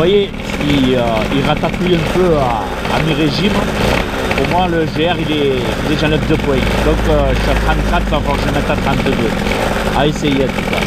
voyez, il ratatouille un peu à mi-régime. Pour moi, le GR, il est déjà 9 de points. Donc, je suis à 34, il va falloir que je mette à 32. À essayer en tout cas.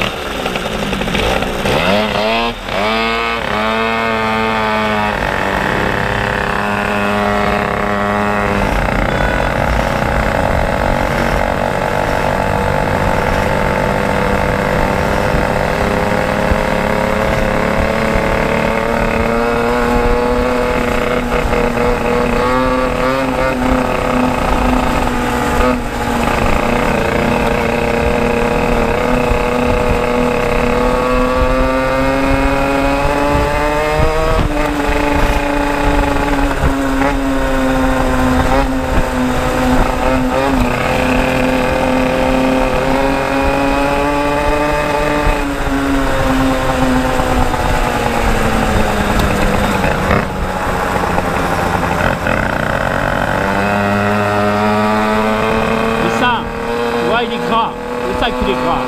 Il est gras, c'est ça qu'il est gras.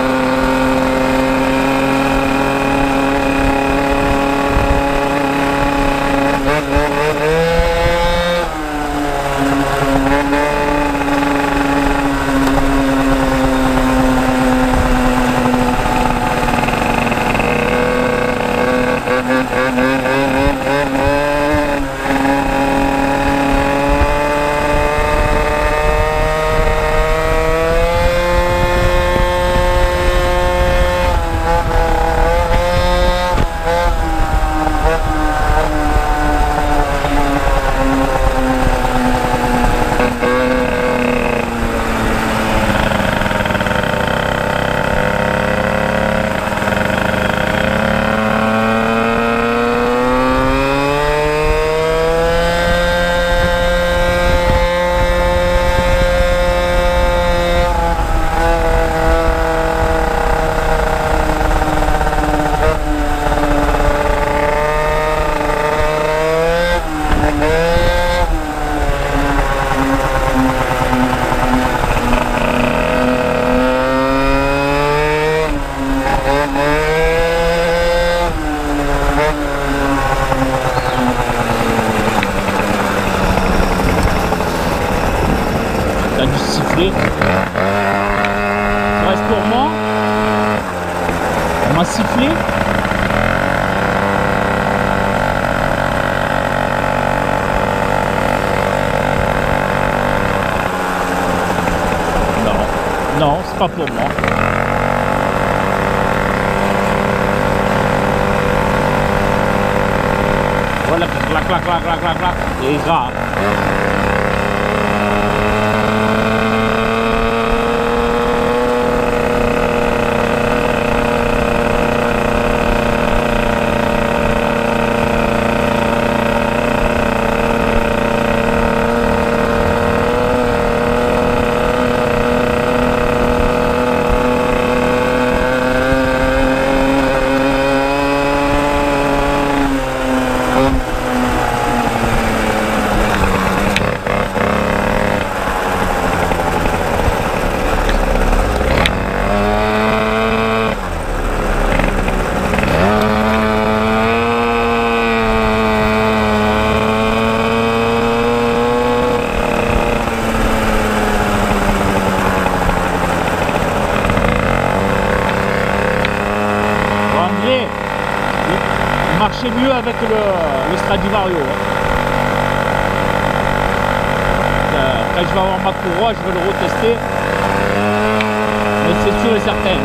Ça a dû siffler. Ça reste pour moi. On m'a sifflé. Non, non, c'est pas pour moi. Voilà, clac, clac, clac, clac, clac, clac. Et gras. Marcher mieux avec le Stradivarius. Quand je vais avoir ma courroie, je vais le retester. Mais c'est sûr et certain.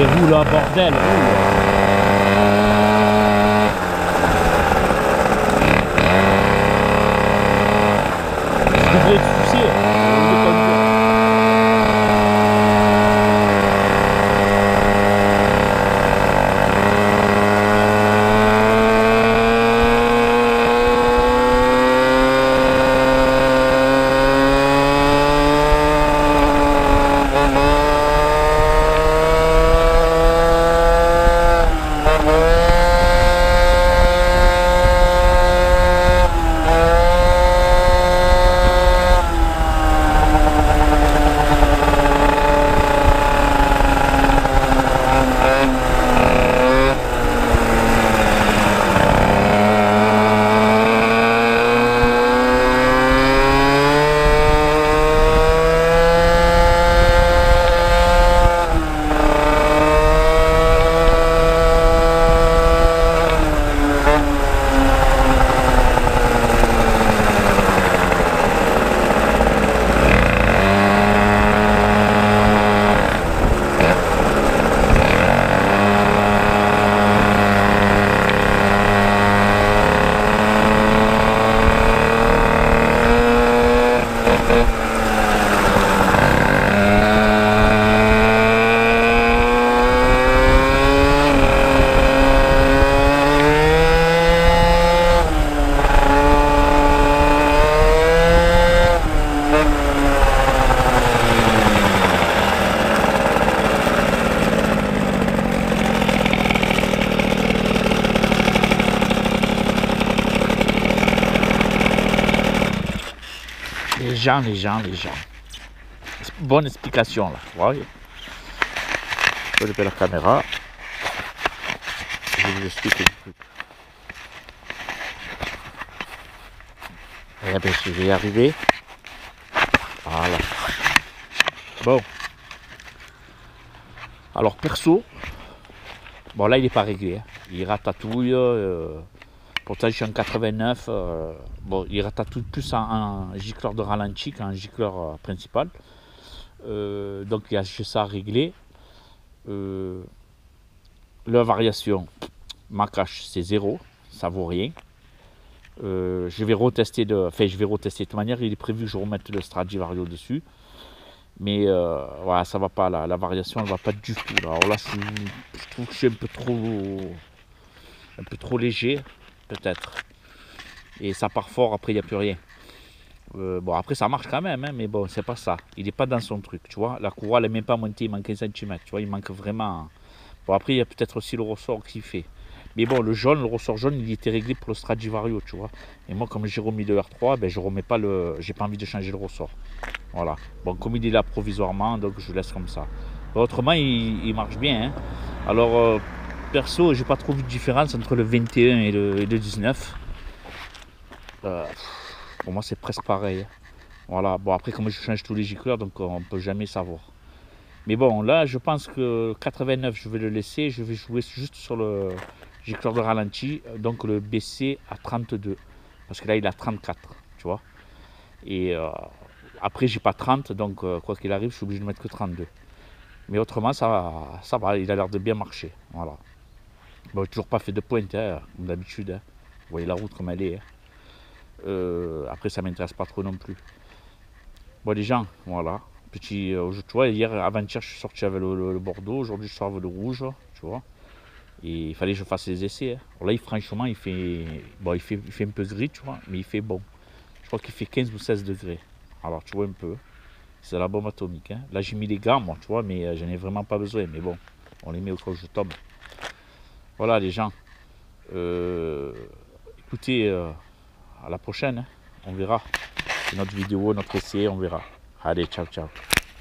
Les roues là, bordel. Je devrais être soucié. Les gens. Bonne explication là, vous voyez. Je vais lever la caméra. Je vais vous expliquer le truc. Eh bien, je vais y arriver. Voilà. Bon. Alors, perso, bon là, il n'est pas réglé. Hein. Il ratatouille. Pourtant, je suis en 89. Bon, il ratatouille plus en gicleur de ralenti qu'en gicleur principal. Donc, il y a ça à régler. La variation, ma cache, c'est 0. Ça vaut rien. Je vais retester de toute manière, il est prévu que je remette le Stradivario dessus. Mais voilà, ça va pas, la variation, elle va pas du tout. Là. Alors là, je trouve que je suis un peu trop léger. Peut-être. Et ça part fort, après il n'y a plus rien. Bon, après ça marche quand même, hein, mais bon, c'est pas ça. Il n'est pas dans son truc, tu vois. La courroie, elle n'est même pas montée, il manque 1 cm, tu vois, il manque vraiment. Bon, après, il y a peut-être aussi le ressort qui fait. Mais bon, le ressort jaune, il était réglé pour le Stradivario, tu vois. Et moi, comme j'ai remis le R3, ben, je remets pas j'ai pas envie de changer le ressort. Voilà. Bon, comme il est là provisoirement, donc je laisse comme ça. Autrement, il marche bien. Hein. Alors, perso, j'ai pas trop vu de différence entre le 21 et le 19. Pour moi, c'est presque pareil. Voilà. Bon, après, comme je change tous les gicleurs, donc on peut jamais savoir. Mais bon, là, je pense que 89, je vais le laisser. Je vais jouer juste sur le gicleur de ralenti, donc le baisser à 32. Parce que là, il a 34, tu vois. Et après, j'ai pas 30, donc quoi qu'il arrive, je suis obligé de mettre que 32. Mais autrement, ça va, il a l'air de bien marcher. Voilà. Bon, toujours pas fait de pointe, hein, comme d'habitude. Hein. Vous voyez la route comme elle est. Hein. Après, ça m'intéresse pas trop non plus. Bon, les gens, voilà. Petit, tu vois, hier, avant-hier, je suis sorti avec le Bordeaux. Aujourd'hui, je sors avec le rouge, tu vois. Et il fallait que je fasse les essais. Hein. Alors là, franchement, il fait un peu gris, tu vois, mais il fait bon. Je crois qu'il fait 15 ou 16 degrés. Alors, tu vois un peu. C'est la bombe atomique. Hein. Là, j'ai mis les gants, moi, tu vois, mais j'en ai vraiment pas besoin. Mais bon, on les met au cas où je tombe. Voilà, les gens. Écoutez, à la prochaine. Hein. On verra. C'est notre vidéo, notre essai, on verra. Allez, ciao, ciao.